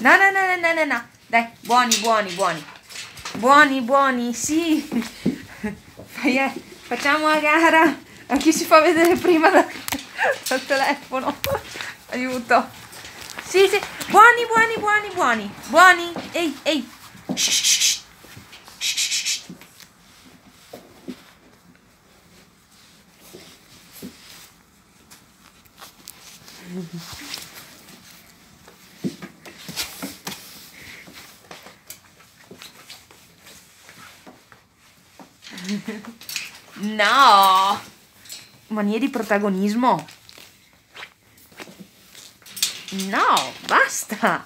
No, no, no, no, no, no. Dai, buoni, buoni, buoni. Buoni, buoni, sì. Facciamo a gara a chi si fa vedere prima dal telefono. Aiuto. Sì, sì. Buoni, buoni, buoni, buoni. Buoni. Ehi, ehi. Shh, shh, shh, shh. No! Mania di protagonismo. No, basta.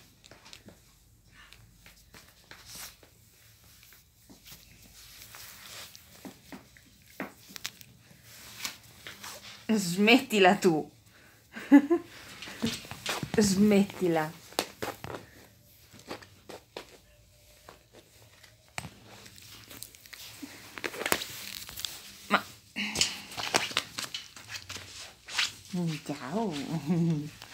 Smettila tu. Smettila. Ma ciao.